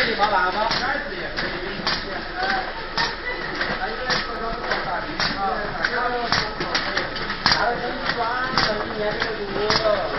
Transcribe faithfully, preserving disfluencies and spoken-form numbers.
可以把喇叭开始也可以。还有这个大屏啊，然后还有跟抓了一年这个路。